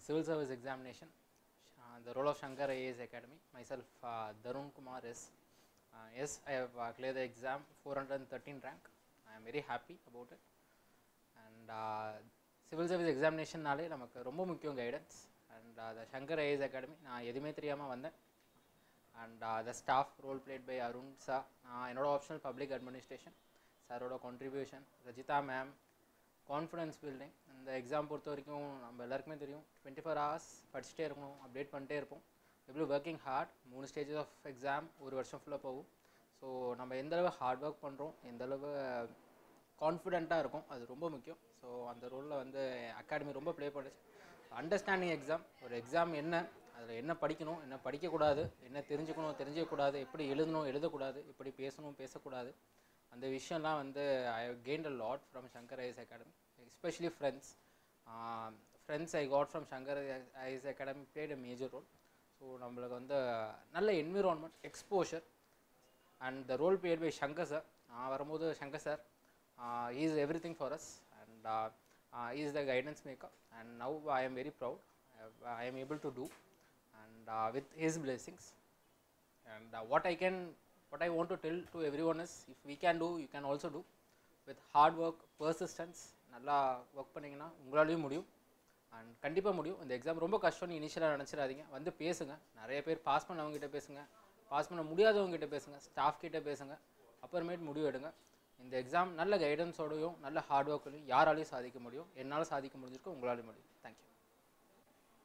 civil service examination, the role of Shankar IAS Academy. Myself, Dharun Kumar is. Yes, I have cleared the exam, 413 rank. I am very happy about it. And civil service examination naale namakku romba mukkiyam guidance. And the Shankar IAS Academy, na edume theriyama vandhen. And the staff role played by Arun sir, enoda optional public administration, sir oda contribution, Rajita ma'am, confidence building. இந்த exam பொறுத்த வரைக்கும் நம்ம எல்லாருக்குமே தெரியும் 24 hours படிச்சுட்டே இருக்கணும், update பண்ணிட்டே இருப்போம். எவ்வளோ working hard, 3 stages of exam, ஒரு வருஷம் ஃபுல்லாக போகும். ஸோ நம்ம எந்த அளவு ஹார்ட் ஒர்க் பண்ணுறோம், எந்த அளவு கான்ஃபிடென்ட்டாக இருக்கும், அது ரொம்ப முக்கியம். ஸோ அந்த ரோலில் வந்து அகாடமி ரொம்ப ப்ளே பண்ணுச்சு. அண்டர்ஸ்டாண்டிங் எக்ஸாம், ஒரு எக்ஸாம் என்ன, அதில் என்ன படிக்கணும், என்ன படிக்கக்கூடாது, என்ன தெரிஞ்சுக்கணும், தெரிஞ்சிக்கக்கூடாது, எப்படி எழுதணும், எழுதக்கூடாது, எப்படி பேசணும், பேசக்கூடாது, அந்த விஷயம்லாம் வந்து I have gained a lot from Shankar IAS Academy, especially friends. Friends I got from Shankar IAS Academy played a major role. So நம்மளுக்கு வந்து நல்ல environment, exposure, and the role played by Shankar sir. வரும்போது Shankar sir he is everything for us, and he is the guidance maker, and now I am very proud I am able to do, and with his blessings. And what I want to tell to everyone is, if we can do, you can also do. With hard work, persistence, நல்லா work பண்ணிங்கன்னா உங்களாலேயும் முடியும். And கண்டிப்பாக முடியும். இந்த exam ரொம்ப கஷ்டம்னு இனிஷியலாக நினச்சிடாதீங்க. வந்து பேசுங்க, நிறைய பேர் பாஸ் பண்ணவங்ககிட்ட பேசுங்க, பாஸ் பண்ண முடியாதவங்ககிட்ட பேசுங்க, ஸ்டாஃப் கிட்டே பேசுங்க, அப்புறமேட்டு முடிவு எடுங்க. இந்த எக்ஸாம் நல்ல கைடன்ஸோடையும் நல்ல ஹார்ட் ஒர்க்கையும் யாராலையும் சாதிக்க முடியும். என்னால் சாதிக்க முடிஞ்சிருக்கு, உங்களாலையும் முடியும். தேங்க்யூ.